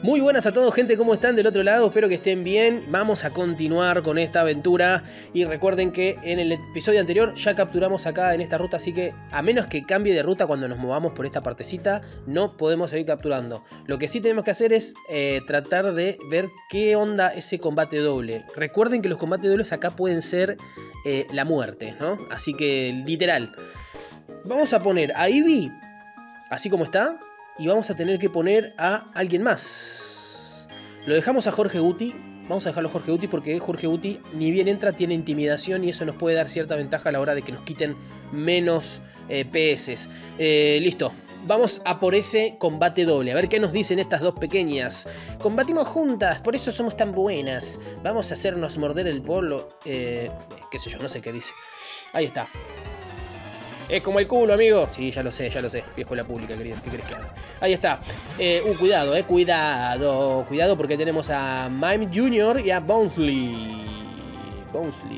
Muy buenas a todos, gente, ¿cómo están del otro lado? Espero que estén bien. Vamos a continuar con esta aventura. Y recuerden que en el episodio anterior ya capturamos acá en esta ruta. Así que a menos que cambie de ruta cuando nos movamos por esta partecita, no podemos seguir capturando. Lo que sí tenemos que hacer es tratar de ver qué onda ese combate doble. Recuerden que los combates dobles acá pueden ser la muerte, ¿no? Así que literal. Vamos a poner a Eevee así como está. Y vamos a tener que poner a alguien más. Lo dejamos a Jorge Guti. Vamos a dejarlo a Jorge Guti porque Jorge Guti ni bien entra tiene intimidación. Y eso nos puede dar cierta ventaja a la hora de que nos quiten menos PS. Listo. Vamos a por ese combate doble. A ver qué nos dicen estas dos pequeñas. Combatimos juntas, por eso somos tan buenas. Vamos a hacernos morder el polo. Qué sé yo, no sé qué dice. Ahí está. Es como el culo, amigo. Sí, ya lo sé, ya lo sé. Fui a escuela pública, querido. ¿Qué crees que haga? Ahí está. Cuidado, cuidado. Cuidado porque tenemos a Mime Jr. y a Bounsley. Bounsley.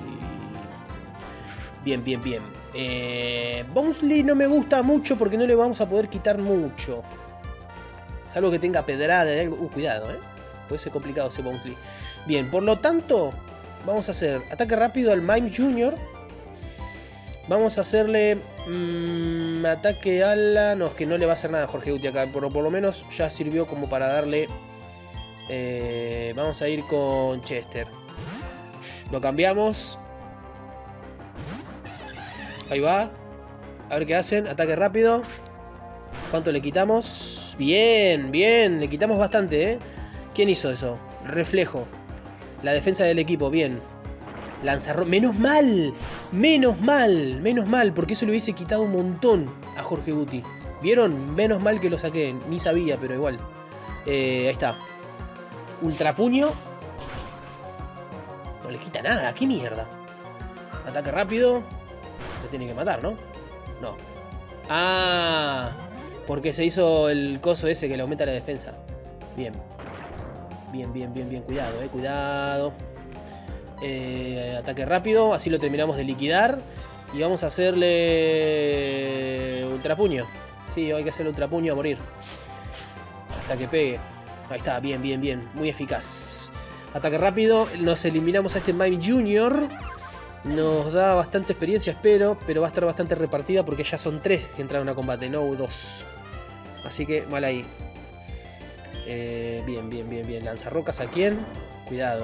Bien. Bounsley no me gusta mucho porque no le vamos a poder quitar mucho. Salvo que tenga pedrada de algo. Cuidado, puede ser complicado ese Bounsley. Bien, por lo tanto, vamos a hacer ataque rápido al Mime Jr. Vamos a hacerle ataque ala. No, es que no le va a hacer nada a Jorge Guti acá. Pero por lo menos ya sirvió como para darle. Vamos a ir con Chester. Lo cambiamos. Ahí va. A ver qué hacen. Ataque rápido. ¿Cuánto le quitamos? Bien. Le quitamos bastante, ¿Quién hizo eso? Reflejo. La defensa del equipo, bien. Lanzarroca. Menos mal, porque eso le hubiese quitado un montón a Jorge Guti. ¿Vieron? Menos mal que lo saqué. Ni sabía, pero igual. Ahí está. Ultrapuño. No le quita nada. ¿Qué mierda? Ataque rápido. Lo tiene que matar, ¿no? No. Ah, porque se hizo el coso ese que le aumenta la defensa. Bien. Cuidado, cuidado. Ataque rápido, así lo terminamos de liquidar. Y vamos a hacerle ultrapuño. Sí, hay que hacerle ultrapuño a morir hasta que pegue. Ahí está, bien, muy eficaz. Ataque rápido, nos eliminamos a este Mime Jr. Nos da bastante experiencia, espero, pero va a estar bastante repartida porque ya son 3 que entraron a combate, no 2. Así que mal ahí. Bien. Lanzarrocas a quién. Cuidado,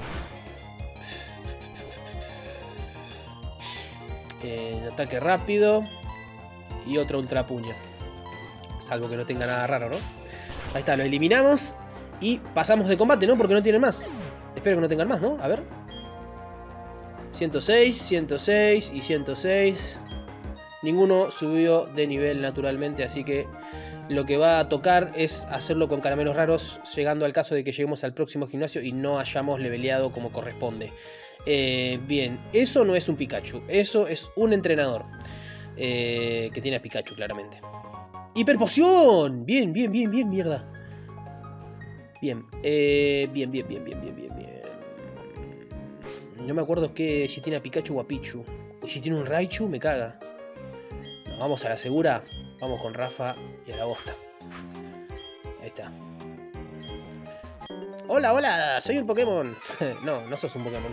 ataque rápido y otro ultrapuño, salvo que no tenga nada raro, ¿no? Ahí está, lo eliminamos y pasamos de combate, ¿no? Porque no tienen más. Espero que no tengan más, ¿no? A ver. 106 y 106. Ninguno subió de nivel naturalmente, así que lo que va a tocar es hacerlo con caramelos raros, llegando al caso de que lleguemos al próximo gimnasio y no hayamos leveleado como corresponde. Bien, eso no es un Pikachu, eso es un entrenador que tiene a Pikachu claramente. ¡Hiperpoción! Bien, mierda. Bien, no me acuerdo si tiene a Pikachu o a Pichu. O si tiene un Raichu, me caga. Nos vamos a la segura. Vamos con Rafa y a la bosta. Ahí está. Hola, soy un Pokémon. No sos un Pokémon.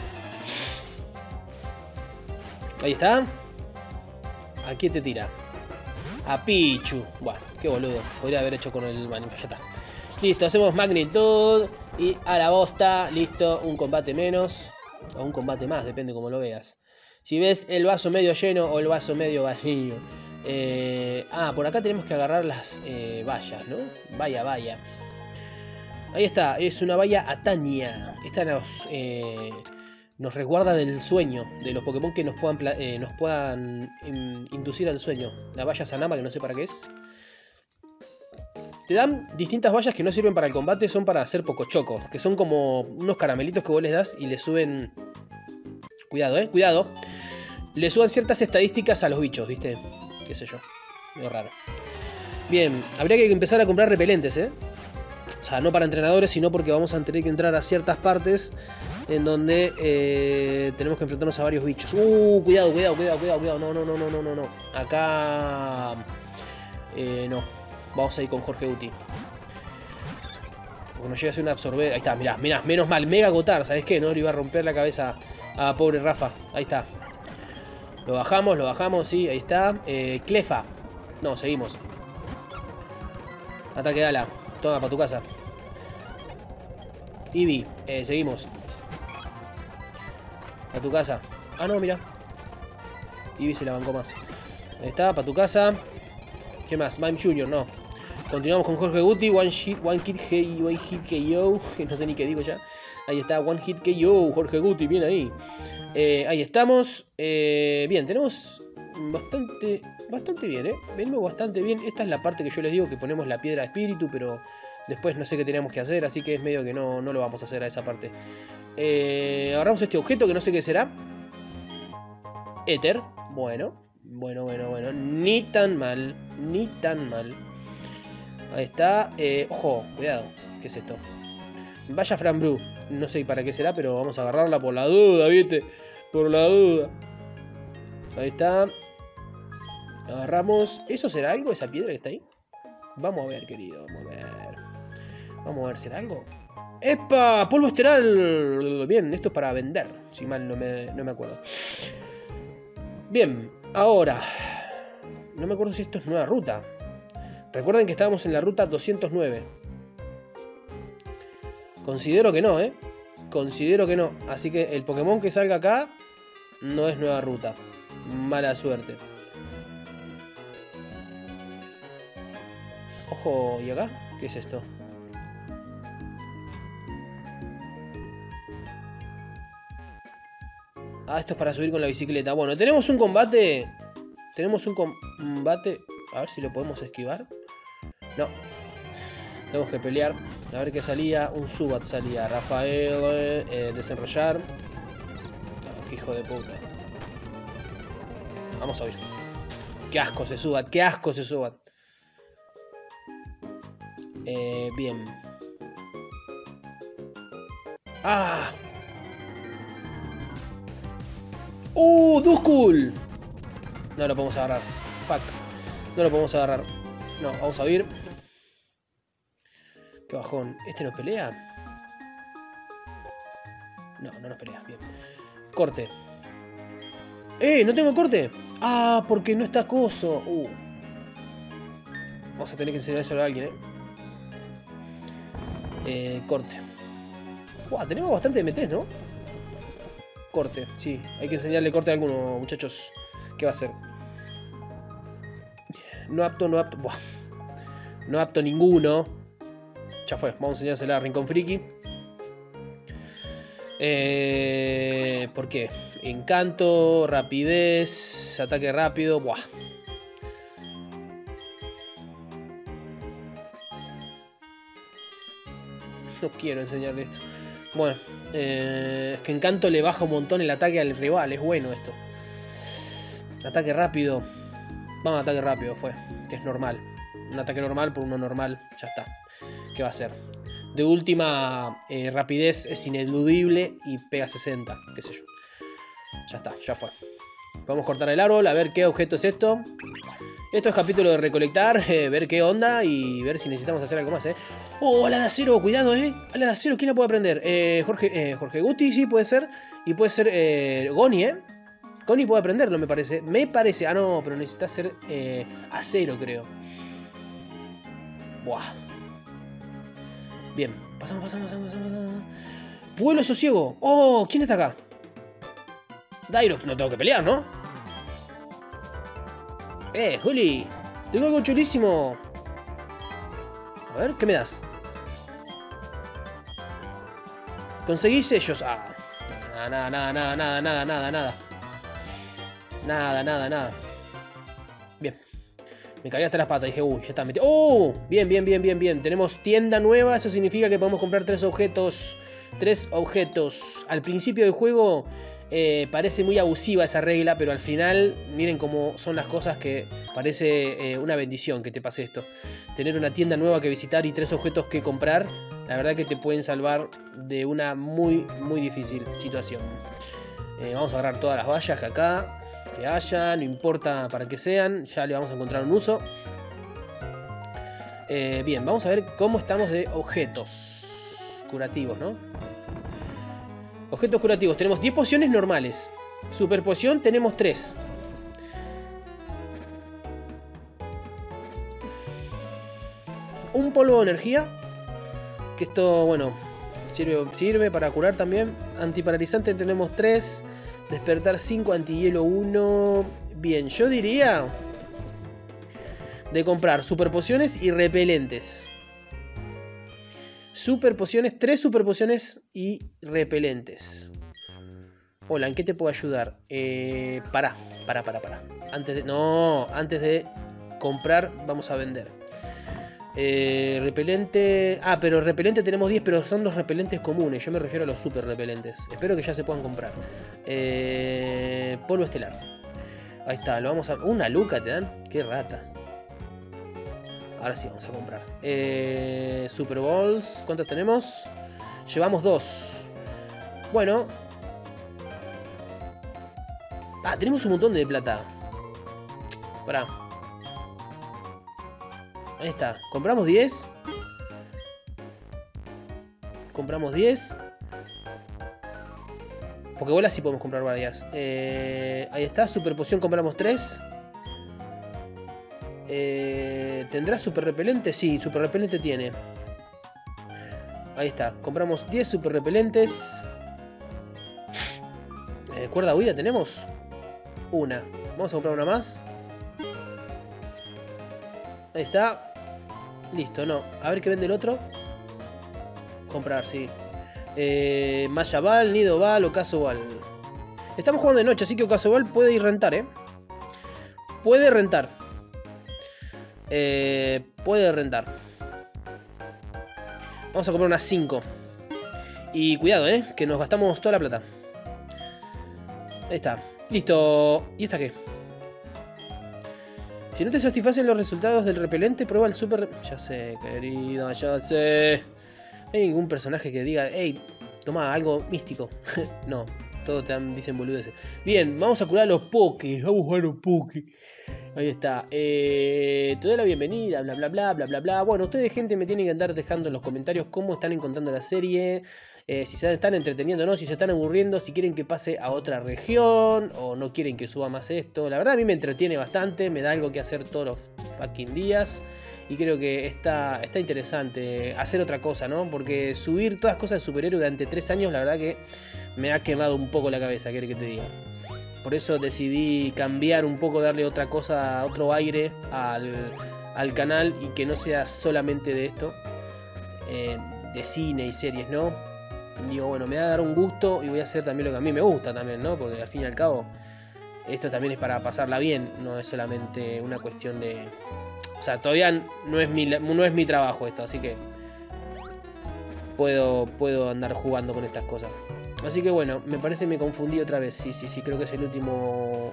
Ahí está. ¿A quién te tira? A Pichu. Bueno, qué boludo. Podría haber hecho con el anime. Ya está. Listo, hacemos magnitud. Y a la bosta. Listo, un combate menos. O un combate más, depende como lo veas. Si ves el vaso medio lleno o el vaso medio vacío. Por acá tenemos que agarrar las vallas, ¿no? Vaya. Ahí está, es una valla Atania. Esta nos resguarda del sueño, de los Pokémon que nos puedan inducir al sueño. La valla Sanama, que no sé para qué es. Te dan distintas vallas que no sirven para el combate, son para hacer pocochocos, que son como unos caramelitos que vos les das y le suben... Cuidado, cuidado. Le suban ciertas estadísticas a los bichos, ¿viste? Qué sé yo, medio raro. Bien, habría que empezar a comprar repelentes, O sea, no para entrenadores, sino porque vamos a tener que entrar a ciertas partes en donde tenemos que enfrentarnos a varios bichos. Cuidado. No. Acá... no. Vamos a ir con Jorge Guti. Porque no llega a ser un absorber. Ahí está, mirá, mirá, menos mal. Mega agotar, ¿sabes qué? No le iba a romper la cabeza a pobre Rafa. Ahí está. Lo bajamos, sí, ahí está. Clefa. No, seguimos. Ataque ala. Toma, para tu casa. Eevee, seguimos. A tu casa. Ah, no, mira. Eevee se la bancó más. Ahí está, para tu casa. ¿Qué más? Mime Jr., no. Continuamos con Jorge Guti. One hit KO. No sé ni qué digo ya. Ahí está, One Hit KO. Jorge Guti, bien ahí. Ahí estamos. Bien, tenemos bastante bien, ¿eh? Venimos bastante bien. Esta es la parte que yo les digo que ponemos la piedra de espíritu, pero después no sé qué tenemos que hacer, así que es medio que no lo vamos a hacer a esa parte. Agarramos este objeto que no sé qué será. Éter. Bueno. Ni tan mal. Ahí está. Ojo, cuidado. ¿Qué es esto? Vaya Frambrú. No sé para qué será, pero vamos a agarrarla por la duda, ¿viste? Por la duda. Ahí está. Agarramos. ¿Eso será algo, esa piedra que está ahí? Vamos a ver, querido. Vamos a ver, ¿será algo? ¡Epa! Polvo esteral. Bien, esto es para vender. Si mal no me acuerdo. Bien, ahora. No me acuerdo si esto es nueva ruta. Recuerden que estábamos en la ruta 209. Considero que no, ¿eh? Considero que no. Así que el Pokémon que salga acá no es nueva ruta. Mala suerte. Ojo, ¿y acá? ¿Qué es esto? Ah, esto es para subir con la bicicleta. Bueno, tenemos un combate. A ver si lo podemos esquivar. No. Tenemos que pelear. A ver qué salía. Un Zubat salía. Rafael. Desenrollar. Oh, qué hijo de puta. Vamos a ver. Qué asco ese Zubat. Qué asco ese Zubat. Bien. ¡Ah! ¡Duskull! No lo podemos agarrar. Fuck. No lo podemos agarrar. No, vamos a ver. Qué bajón. ¿Este nos pelea? No, no nos pelea. Bien. Corte. No tengo corte. Ah, porque no está coso. Vamos a tener que enseñárselo a alguien, corte. Buah, tenemos bastante MTs, ¿no? Corte, sí. Hay que enseñarle corte a alguno, muchachos. ¿Qué va a hacer? No apto. Buah. No apto ninguno. Ya fue. Vamos a enseñársela a Rincón Friki. ¿Por qué? Encanto, rapidez, ataque rápido. Buah. No quiero enseñarle esto. Bueno, es que Encanto le baja un montón el ataque al rival. Es bueno esto. Ataque rápido. Vamos a ataque rápido, fue. Que es normal. Un ataque normal por uno normal. Ya está. ¿Qué va a hacer? De última, rapidez es ineludible y pega 60. Qué sé yo. Ya está, ya fue. Vamos a cortar el árbol, a ver qué objeto es esto. Esto es capítulo de recolectar, ver qué onda y ver si necesitamos hacer algo más, ¡Oh, ala de acero! Cuidado, ala de acero, ¿quién la puede aprender? Jorge Guti, sí, puede ser. Y puede ser Goni, Goni puede aprenderlo, me parece. Ah, no, pero necesita ser acero, creo. Buah. Bien, pasamos. Pueblo sosiego. ¡Oh! ¿Quién está acá? Dairox, no tengo que pelear, ¿no? Juli, tengo algo chulísimo. A ver, ¿qué me das? Conseguí sellos. Ah, nada. Bien. Me caí hasta las patas. Dije, uy, ya está metido. ¡Oh! Bien. Tenemos tienda nueva. Eso significa que podemos comprar 3 objetos. 3 objetos. Al principio del juego parece muy abusiva esa regla, pero al final, miren cómo son las cosas, que parece una bendición que te pase esto. Tener una tienda nueva que visitar y 3 objetos que comprar, la verdad que te pueden salvar de una muy difícil situación. Vamos a agarrar todas las vallas que haya, no importa para qué sean, ya le vamos a encontrar un uso. Bien, vamos a ver cómo estamos de objetos. Curativos, ¿no? Objetos curativos. Tenemos 10 pociones normales. Super poción tenemos 3. Un polvo de energía. Que esto, bueno, sirve para curar también. Antiparalizante tenemos 3. Despertar 5, antihielo 1. Bien, yo diría de comprar super pociones y repelentes. Super pociones, 3 super pociones y repelentes. Hola, ¿en qué te puedo ayudar? Pará. Antes de comprar, vamos a vender. Repelente. Ah, pero repelente tenemos 10, pero son los repelentes comunes. Yo me refiero a los super repelentes. Espero que ya se puedan comprar. Polvo estelar. Ahí está, lo vamos a... Una luca te dan. Qué ratas. Ahora sí, vamos a comprar. Super Balls. ¿Cuántos tenemos? Llevamos 2. Bueno. Ah, tenemos un montón de plata. Pará. Ahí está. ¿Compramos 10? Compramos 10. Pokébolas sí podemos comprar varias. Ahí está. Super poción compramos 3. ¿Tendrá super repelente? Sí, super repelente tiene. Ahí está. Compramos 10 super repelentes. ¿Cuerda huida tenemos? Una. Vamos a comprar una más. Ahí está. Listo, no. A ver qué vende el otro. Comprar, sí. Maya Ball, Nido Ball, Ocaso Ball. Estamos jugando de noche, así que Ocaso Ball puede ir rentar, Puede rentar. Puede rentar. Vamos a comprar unas 5. Y cuidado, que nos gastamos toda la plata. Ahí está. Listo. ¿Y esta qué? Si no te satisfacen los resultados del repelente, prueba el super... Ya sé, querido, ya sé. No hay ningún personaje que diga, hey, toma algo místico. No, todos te dicen boludeces. Bien, vamos a curar a los pokés. Vamos a jugar a los pokés. Ahí está. Te doy la bienvenida, bla bla bla bla bla bla. Bueno, ustedes, gente, me tienen que andar dejando en los comentarios cómo están encontrando la serie. Si se están entreteniendo o no, si se están aburriendo, si quieren que pase a otra región o no quieren que suba más esto. La verdad a mí me entretiene bastante, me da algo que hacer todos los fucking días. Y creo que está interesante hacer otra cosa, ¿no? Porque subir todas cosas de superhéroe durante 3 años, la verdad que me ha quemado un poco la cabeza, ¿qué querés que te diga? Por eso decidí cambiar un poco, darle otra cosa, otro aire al canal y que no sea solamente de esto, de cine y series, ¿no? Digo, bueno, me va a dar un gusto y voy a hacer también lo que a mí me gusta también, ¿no? Porque al fin y al cabo, esto también es para pasarla bien, no es solamente una cuestión de... O sea, todavía no es mi trabajo esto, así que puedo andar jugando con estas cosas. Así que bueno, me parece que me confundí otra vez. Sí, creo que es el último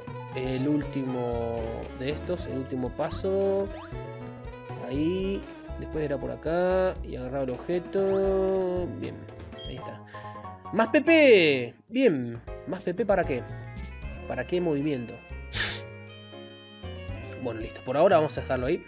de estos, el último paso. Ahí, después era por acá y agarraba el objeto. Bien, ahí está. ¡Más PP! Bien, ¿más PP para qué? ¿Para qué movimiento? Bueno, listo, por ahora vamos a dejarlo ahí.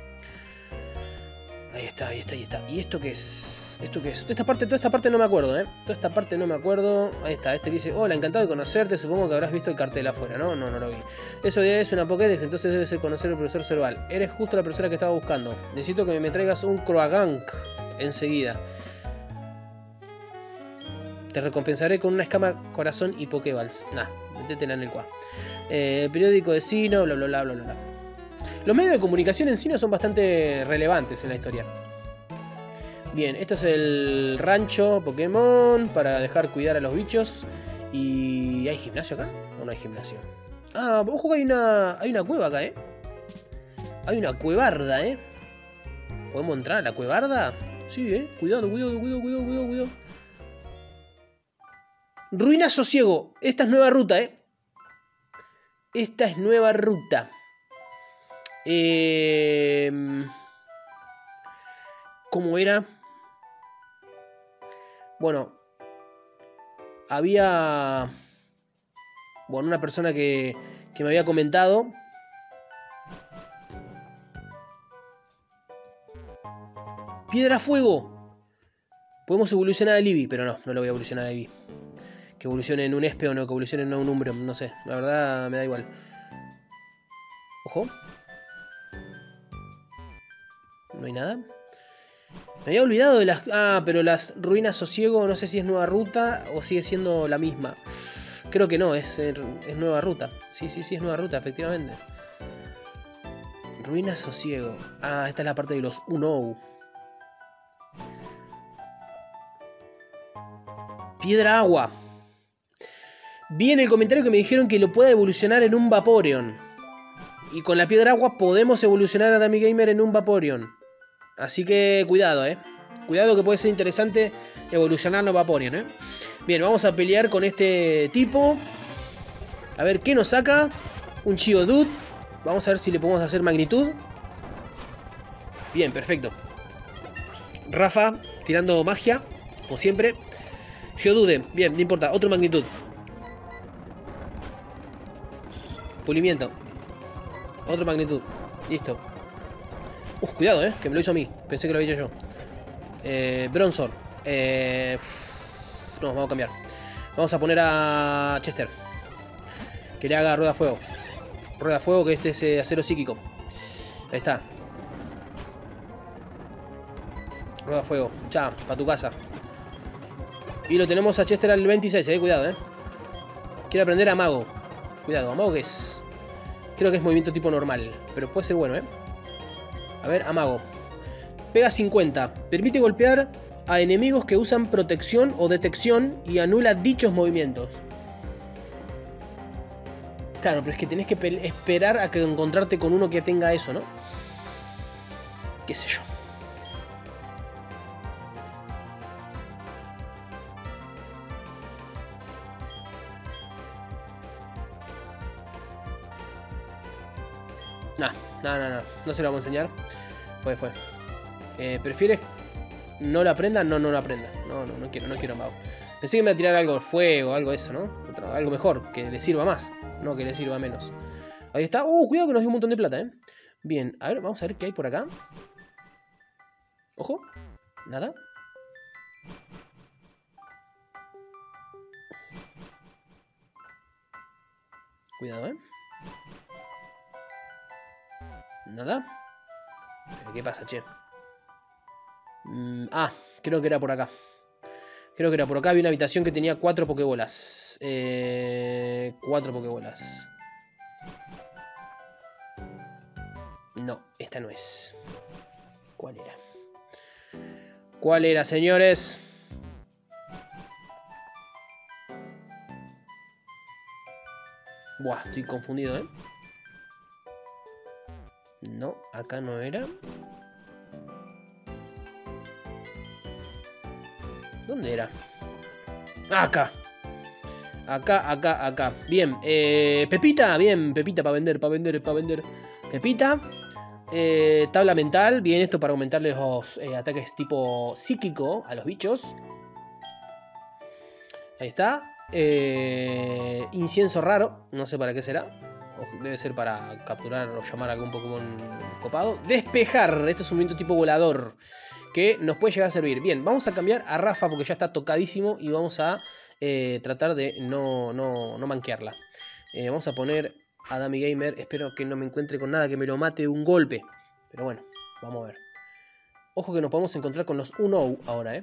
Ahí está. ¿Y esto qué es? ¿Esto qué es? Toda esta parte no me acuerdo, Toda esta parte no me acuerdo. Ahí está, este que dice, hola, encantado de conocerte. Supongo que habrás visto el cartel afuera, ¿no? No lo vi. Eso ya es una Pokédex, entonces debes de conocer al profesor Cerval. Eres justo la persona que estaba buscando. Necesito que me traigas un Croagunk enseguida. Te recompensaré con una escama, corazón y Pokéballs. Nah, métetela en el cuá. Periódico de Sinnoh, bla bla bla bla bla. Los medios de comunicación en Sinnoh son bastante relevantes en la historia. Bien, esto es el rancho Pokémon para dejar cuidar a los bichos. ¿Y hay gimnasio acá? ¿O no hay gimnasio? Ah, ojo que hay una cueva acá, Hay una cuevarda, ¿Podemos entrar a la cuevarda? Sí, Cuidado. Ruina Sosiego. Esta es nueva ruta, Esta es nueva ruta. ¿Cómo era? Bueno, había... Bueno, una persona que me había comentado. ¡Piedra Fuego! Podemos evolucionar a Eevee, pero no lo voy a evolucionar a Eevee. Que evolucione en un Espeon o no, que evolucione en un Umbreon, no sé. La verdad me da igual. Ojo. No hay nada. Me había olvidado de las... Ah, pero las ruinas sosiego, no sé si es nueva ruta o sigue siendo la misma. Creo que no, es nueva ruta. Sí, es nueva ruta, efectivamente. Ruinas sosiego. Ah, esta es la parte de los Unou. Piedra agua. Vi en el comentario que me dijeron que lo pueda evolucionar en un Vaporeon. Y con la piedra agua podemos evolucionar a Dami Gamer en un Vaporeon. Así que cuidado, Cuidado que puede ser interesante evolucionarlo a Vaporeon, Bien, vamos a pelear con este tipo. A ver qué nos saca. Un Geodude. Vamos a ver si le podemos hacer magnitud. Bien, perfecto. Rafa tirando magia, como siempre. Geodude, bien, no importa, otro magnitud. Pulimiento. Otro magnitud, listo. Cuidado, que me lo hizo a mí. Pensé que lo había hecho yo. Bronzor. No, vamos a cambiar. Vamos a poner a Chester. Que le haga rueda de fuego. Rueda de fuego, que este es acero psíquico. Ahí está. Rueda de fuego. Chao, para tu casa. Y lo tenemos a Chester al 26, cuidado, Quiere aprender a mago. Cuidado, a mago que es... Creo que es movimiento tipo normal. Pero puede ser bueno, A ver, a mago. Pega 50. Permite golpear a enemigos que usan protección o detección y anula dichos movimientos. Claro, pero es que tenés que esperar a que encontrarte con uno que tenga eso, ¿no? Qué sé yo. No se lo vamos a enseñar. Fue. ¿Prefieres no la aprenda? No la aprenda. No quiero mago. Pensé que me iba a tirar algo de fuego, algo de eso, ¿no? Algo mejor, que le sirva más, no que le sirva menos. Ahí está. Cuidado que nos dio un montón de plata, Bien, a ver, vamos a ver qué hay por acá. Ojo, nada. Cuidado, Nada. ¿Qué pasa, che? Creo que era por acá. Había una habitación que tenía 4 pokebolas. 4 pokebolas. No, esta no es. ¿Cuál era? ¿Cuál era, señores? Buah, estoy confundido, No, acá no era. ¿Dónde era? Acá. Acá. Bien, Pepita, bien, Pepita para vender. Pepita. Tabla mental, bien, esto para aumentarle los ataques tipo psíquico a los bichos. Ahí está. Incienso raro, no sé para qué será. Debe ser para capturar o llamar a algún Pokémon copado. Despejar, esto es un movimiento tipo volador que nos puede llegar a servir. Bien, vamos a cambiar a Rafa porque ya está tocadísimo y vamos a tratar de no manquearla. Vamos a poner a Dami Gamer. Espero que no me encuentre con nada que me lo mate de un golpe. Pero bueno, vamos a ver. Ojo que nos podemos encontrar con los Unou ahora,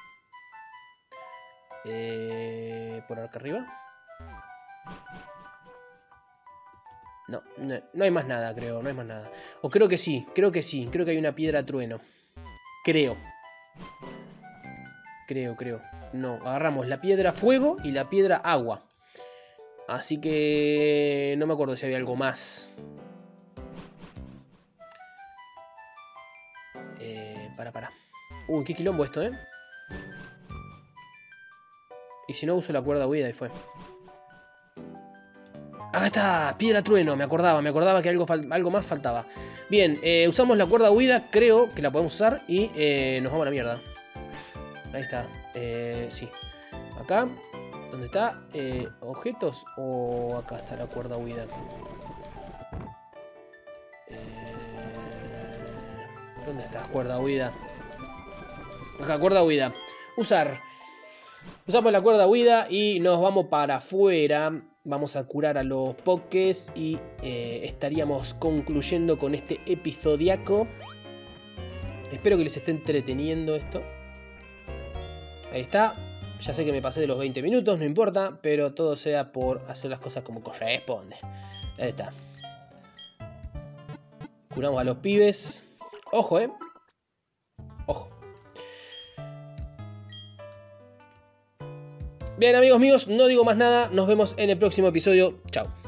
por acá arriba. No hay más nada, creo. No hay más nada. O creo que sí. Creo que hay una piedra trueno. Creo. No, agarramos la piedra fuego y la piedra agua. Así que no me acuerdo si había algo más. Para. Uy, qué quilombo esto, Y si no uso la cuerda huida y fue. Acá está, piedra trueno, me acordaba que algo más faltaba. Bien, usamos la cuerda huida, creo que la podemos usar y nos vamos a la mierda. Ahí está, sí. Acá, ¿dónde está? ¿Objetos? O acá está la cuerda huida. ¿Dónde está la cuerda huida? Acá, cuerda huida. usar. Usamos la cuerda huida y nos vamos para afuera. Vamos a curar a los pokés y estaríamos concluyendo con este episodiaco. Espero que les esté entreteniendo esto. Ahí está. Ya sé que me pasé de los 20 minutos, no importa, pero todo sea por hacer las cosas como corresponde. Ahí está. Curamos a los pibes. Ojo, ojo. Bien, amigos míos, no digo más nada. Nos vemos en el próximo episodio. Chao.